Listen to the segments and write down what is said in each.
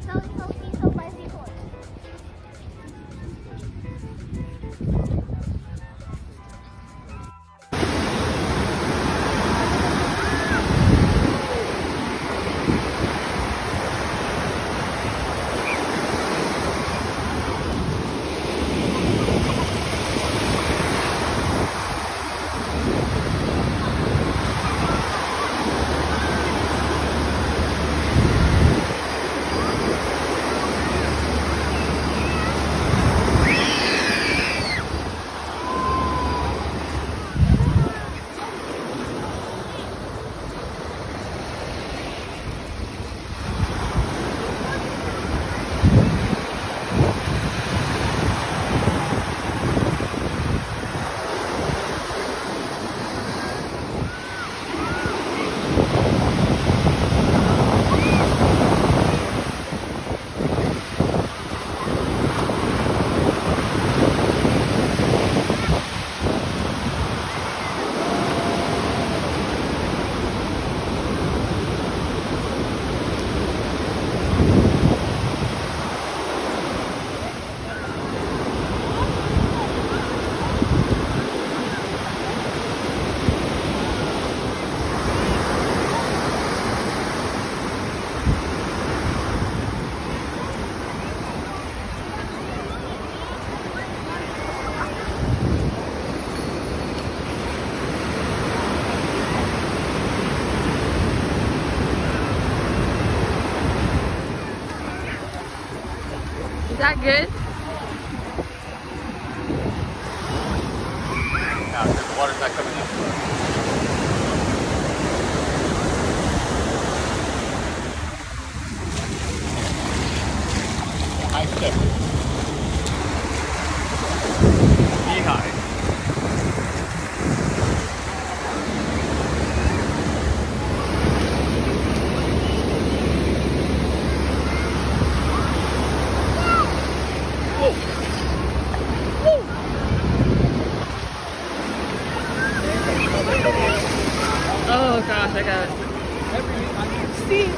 Is that good? Yeah, the water's not coming up. High step. Knee high. Oh gosh, I got it. See?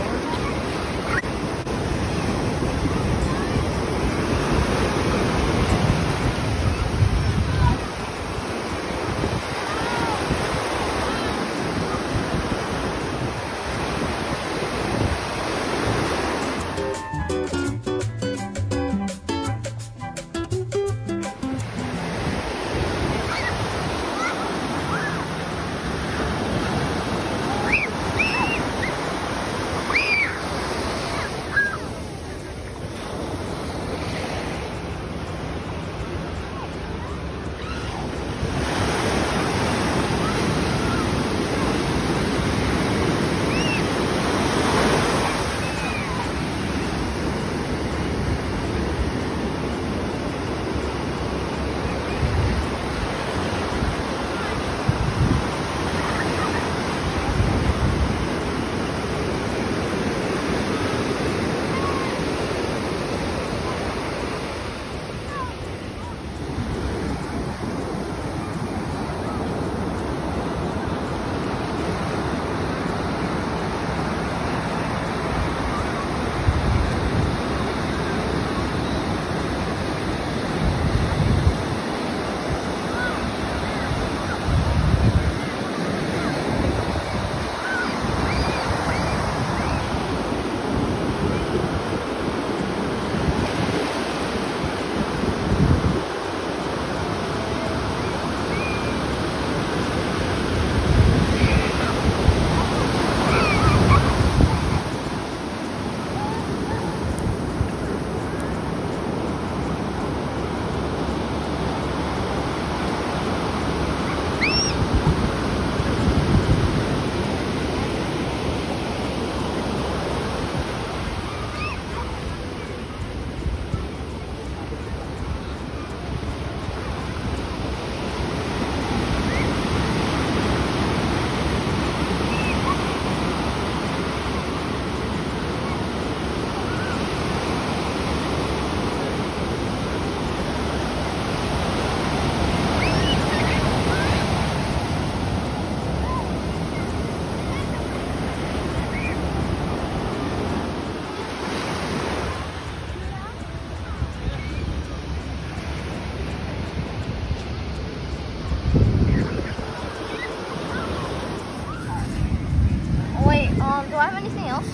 something else?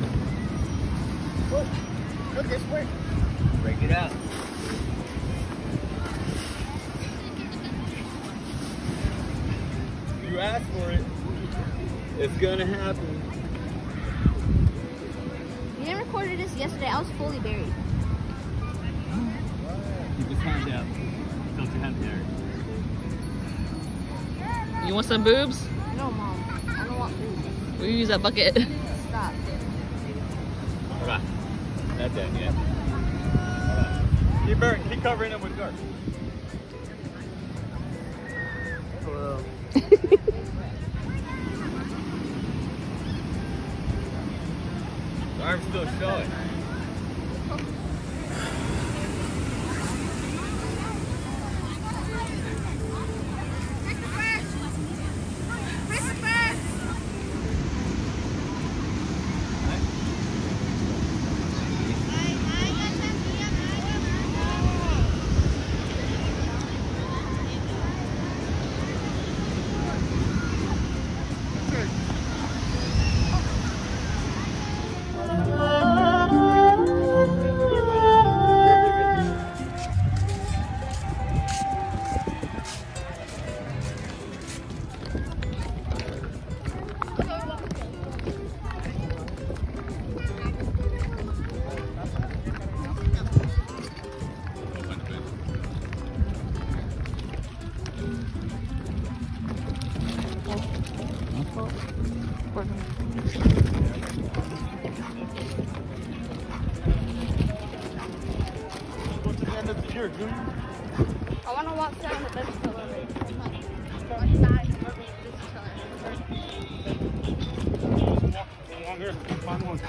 Would this work? Break it out. You asked for it. It's gonna happen. You didn't record this yesterday. I was fully buried. Keep his hand out. Don't your hand there. You want some boobs? No, Mom. I don't want food. We use that bucket. Stop. Hold on. Not done yet. Hold on. Keep covering them with dirt. Hello. The arm's still showing. I want to walk down the best color. Along here, find one.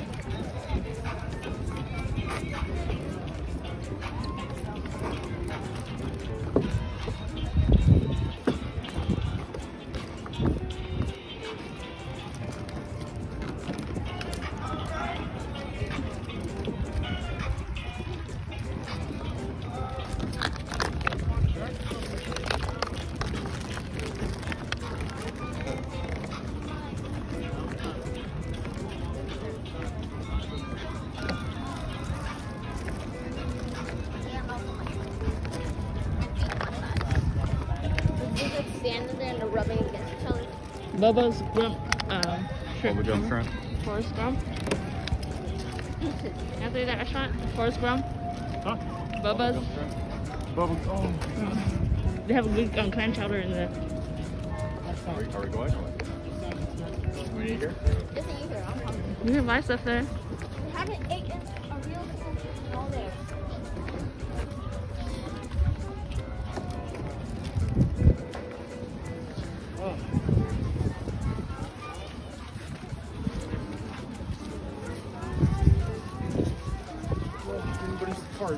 Standing there and they're rubbing against each other. Bubba's Grump shrimp. Bubba Gump shrimp. Forrest Gump. After that restaurant, Forrest Gump. Huh? Bubba's. Bubba. Oh. They have a good clam chowder in there. Are we going? We need here? Just eat here. I'm hungry. You can buy stuff there. We haven't eaten a real food all day. Anybody's cart.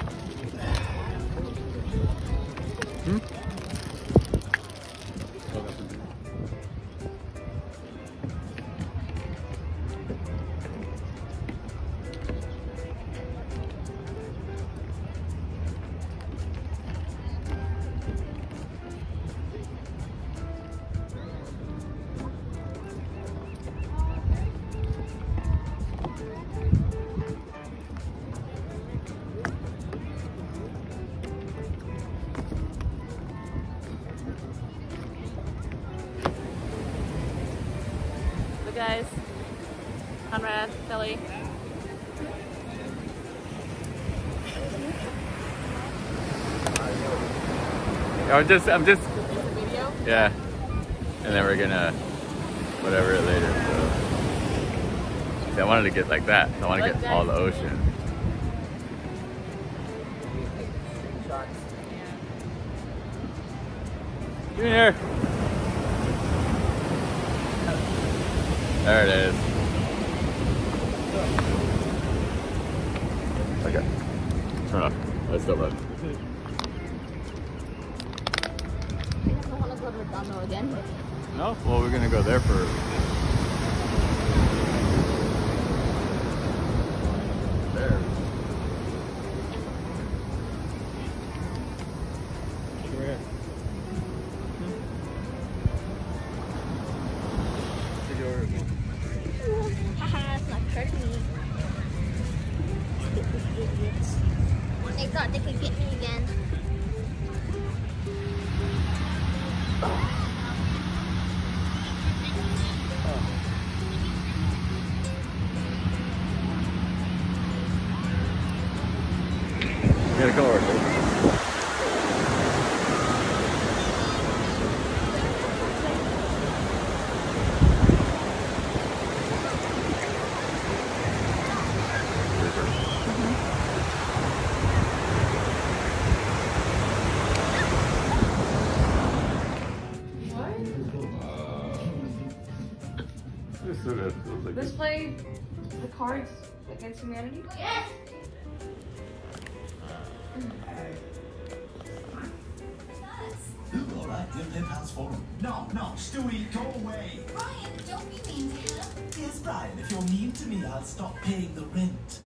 Guys, Conrad, Kelly. I'm just, Video? yeah. And then we're gonna, whatever it later. So. See, I wanted to get like that. I want to get all the ocean. Get in here. There it is. Okay. Turn off. Let's still run. I don't want to go to Redondo again. No? Well, we're gonna go there for. There. Over here. Take it over. gotta come over, dude. Let's play the Cards Against Humanity. Yes. All right, give him house for him. No, Stewie, go away. Brian, don't be mean to him. Yes, Brian, if you're mean to me, I'll stop paying the rent.